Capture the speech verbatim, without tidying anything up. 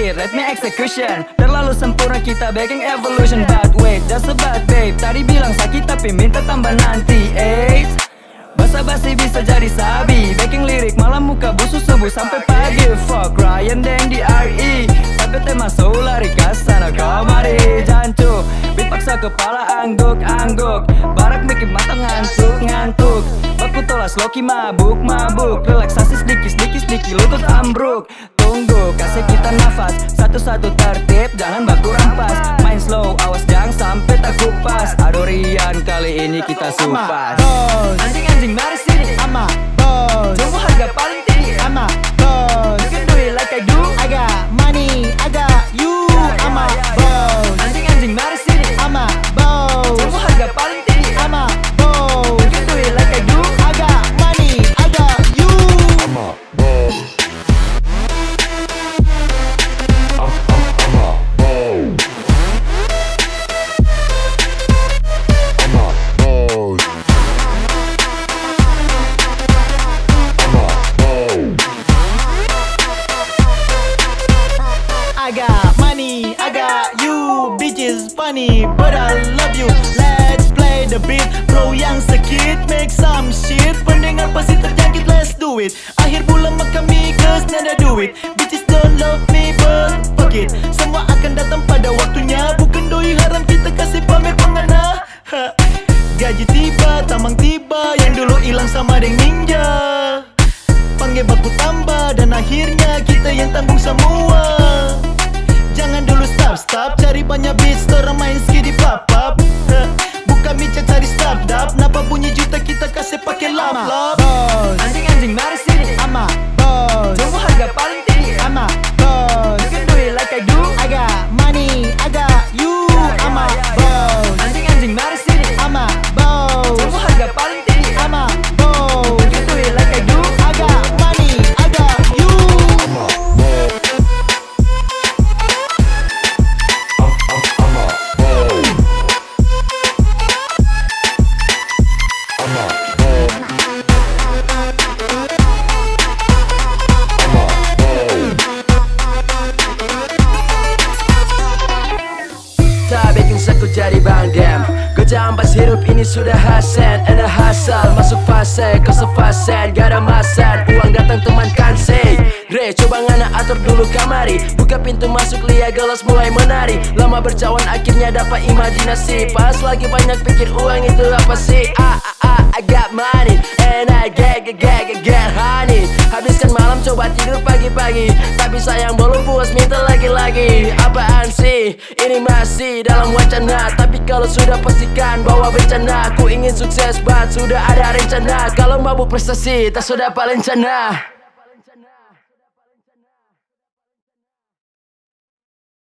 it, let me execution. Terlalu sempurna kita baking evolution. But wait, that's a bad babe. Tadi bilang sakit tapi minta tambah nanti. Eits, basa-basi bisa jadi sabi. Baking lirik malam muka busuk subuh sampai pagi. Fuck Ryan Deng di R E sampai tema soul lari kasana kamari. Jancu, beat paksa kepala angguk-angguk. Barak bikin mata ngantuk-ngantuk. Baku tolas Loki mabuk-mabuk. Relaksasi sedikit-sedikit sedikit lutut ambruk. Tunggu, kasih kita nafas. Satu-satu tertib, jangan baku rampas. Main slow, awas jangan sampai tak kupas. Aduh Rian, kali ini kita supas. Anjing-anjing mari sini, I'm a boss. tunggu harga paling tinggi. I'm a boss. You can do it like I do. I got money, I got you. I'm a boss. Anjing-anjing mari sini, I'm a boss. tunggu harga paling tinggi. I'm a boss. You can do it like I do. I got money, I got you. I'm a boss. I'm, I'm, I'm a boss. I'm a boss. I'm a boss. I got money, I got you. Bitches funny, but I love you. Let's play the beat, bro yang sakit, make some shit. Pendengar pasti terjangkit, let's do it. Akhir bulan maka migas, nada duit. Bitches don't love me, but fuck it. Semua akan datang pada waktunya. Bukan doi haram kita kasih pamer pengana. Ha. Gaji tiba, tamang tiba. Yang dulu hilang sama deng ninja. Panggil baku tambah, dan akhirnya kita yang tanggung semua. Jangan dulu stop-stop, cari banyak beats, orang main ski di pop-up. Buka mica cari stop-dap, napa bunyi juta kita kasih pakai lap-lap. Anjing-anjing mari sini, I'm a boss. tunggu harga paling tinggi. I'm a boss. You can do it like I do. I got money, I got you. I'm a boss. Anjing-anjing mari sini, I'm a boss. tunggu harga paling tinggi. I'm a boss. You can do it like I do. I got money, I got you. I'm a boss. I'm, I'm, I'm a boss. I'm a boss. I'm a boss. Tak bikin aku jadi Bang Dem. Kerja ampas hidup ini sudah hasen. Enak hasal, masuk fase, kau sefasen. Gak ada masan, uang datang teman kan say. Re, coba ngana atur dulu kamari. Buka pintu masuk, lihat gelas mulai menari. Lama bercawan akhirnya dapat imajinasi. Pas lagi banyak pikir uang itu apa sih. Ah, ah, ah, I got money and I get, get, get, get, get honey. Habiskan malam coba tidur pagi-pagi. Tapi sayang belum puas minta lagi-lagi. Apaan sih, ini masih dalam wacana. Tapi kalau sudah pastikan bawa bencana. Ku ingin sukses but sudah ada rencana. Kalau mabuk prestasi tak sudah paling rencana.